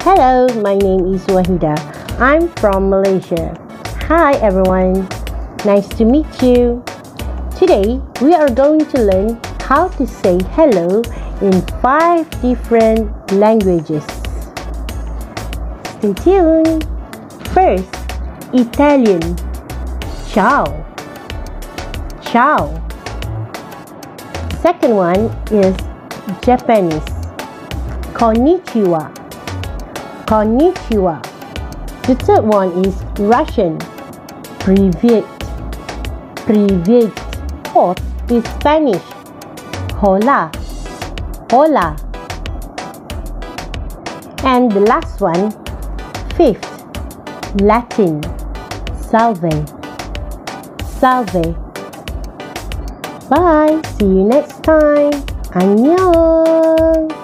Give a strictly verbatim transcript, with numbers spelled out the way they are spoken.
Hello, my name is Wahida. I'm from Malaysia. Hi everyone, nice to meet you. Today we are going to learn how to say hello in five different languages. Stay tuned. First, Italian. Ciao. Ciao. Second one is Japanese. Konnichiwa. Konnichiwa. The third one is Russian. Привет. Привет. Fourth is Spanish. Hola. Hola. And the last one, fifth, Latin. Salve. Salve. Bye. See you next time. Annyeong.